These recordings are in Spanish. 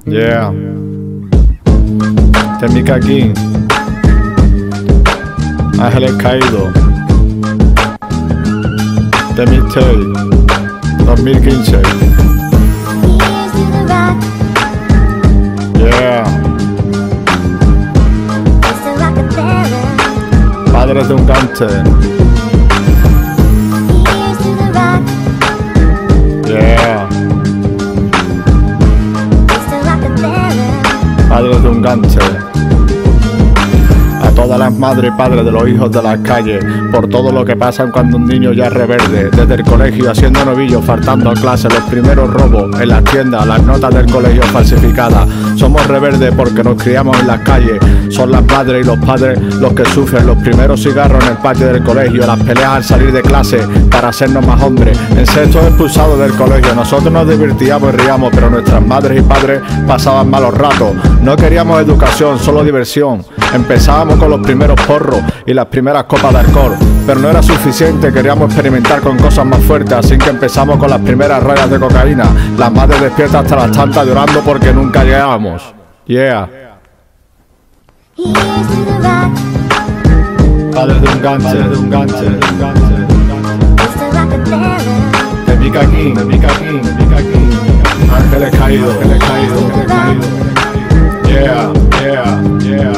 Yeah. Temika King. Ángeles Caídos. Temistey 2015. Yeah. Padres de un gángster. Yeah. Padres de un gángster. A todas las madres y padres de los hijos de las calles, por todo lo que pasan cuando un niño ya es reverde, desde el colegio haciendo novillos, faltando a clase, los primeros robos en las tiendas, las notas del colegio falsificadas. Somos reverdes porque nos criamos en las calles, son las madres y los padres los que sufren los primeros cigarros en el patio del colegio, las peleas al salir de clase para hacernos más hombres, en sexto expulsados del colegio. Nosotros nos divertíamos y reíamos, pero nuestras madres y padres pasaban malos ratos. No queríamos educación, solo diversión. Empezábamos con los primeros porros y las primeras copas de alcohol, pero no era suficiente, queríamos experimentar con cosas más fuertes, así que empezamos con las primeras rayas de cocaína. Las madres despiertas hasta las tantas llorando porque nunca llegábamos. Yeah. Padres de un gángster, de un gángster, de un gángster. Temika King, Temika King, Temika King. Ángeles Caídos, Ángeles Caídos, Ángeles Caídos. Yeah, yeah, yeah.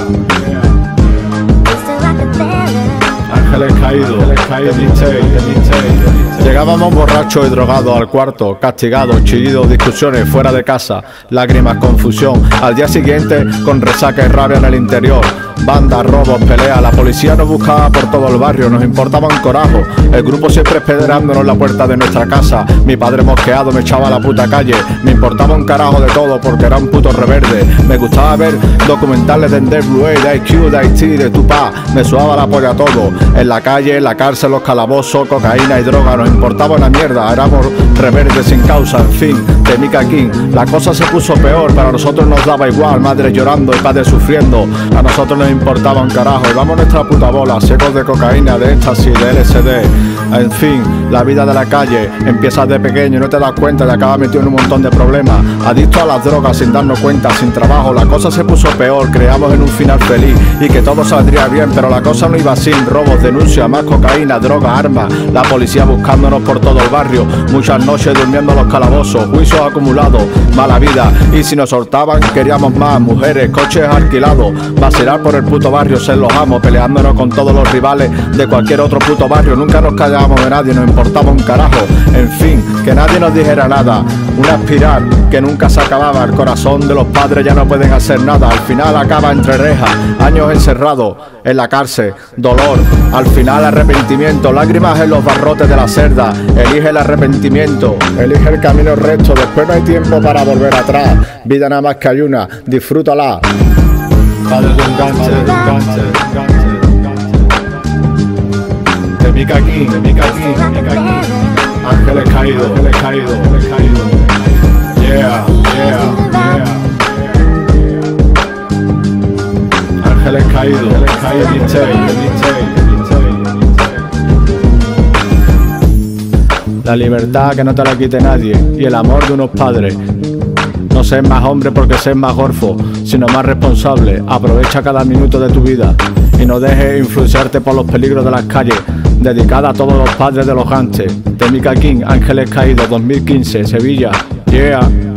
Ángeles Caídos, Temistey. Llegábamos borrachos y drogados al cuarto, castigados, chillidos, discusiones fuera de casa, lágrimas, confusión. Al día siguiente con resaca y rabia en el interior. Bandas, robos, peleas, la policía nos buscaba por todo el barrio, nos importaba un corajo. El grupo siempre esperándonos en la puerta de nuestra casa. Mi padre mosqueado me echaba a la puta calle. Me importaba un carajo de todo porque era un puto reverde. Me gustaba ver documentales de NWA, de IQ, de IT, de Tupac. Me sudaba la polla todo. En la calle, en la cárcel, los calabozos, cocaína y droga. Nos importaba una mierda, éramos reverdes sin causa. En fin, Temika King. La cosa se puso peor, para nosotros nos daba igual. Madres llorando y padres sufriendo. A nosotros nos importaba un carajo, y vamos nuestra puta bola, secos de cocaína, de éxtasis, de LSD. En fin, la vida de la calle, empiezas de pequeño y no te das cuenta y acabas metido en un montón de problemas. Adicto a las drogas sin darnos cuenta, sin trabajo, la cosa se puso peor, creamos en un final feliz y que todo saldría bien, pero la cosa no iba así. Robos, denuncias, más cocaína, droga, armas, la policía buscándonos por todo el barrio, muchas noches durmiendo en los calabozos, juicios acumulados, mala vida, y si nos soltaban queríamos más, mujeres, coches alquilados, vacilar por el puto barrio, ser los amos, peleándonos con todos los rivales de cualquier otro puto barrio. Nunca nos callábamos de nadie, nos importaba un carajo. En fin, que nadie nos dijera nada. Una espiral que nunca se acababa. El corazón de los padres ya no pueden hacer nada. Al final acaba entre rejas, años encerrados en la cárcel, dolor, al final arrepentimiento, lágrimas en los barrotes de la cerda. Elige el arrepentimiento, elige el camino recto, después no hay tiempo para volver atrás. Vida nada más que hay una, disfrútala. Padres de un gángster, de un gángster, de un gángster, de un gángster. Temika King, Temika King, Temika King. Ángeles Caídos, Ángeles Caídos, Ángeles Caídos. Yeah, yeah, yeah. Ángeles Caídos, Ángeles Caídos. Temistey, Temistey, Temistey. La libertad que no te la quite nadie y el amor de unos padres. No seas más hombre porque seas más gorfo, sino más responsable. Aprovecha cada minuto de tu vida y no dejes influenciarte por los peligros de las calles. Dedicada a todos los padres de los gángsters. Temika King, Ángeles Caídos, 2015, Sevilla. Yeah.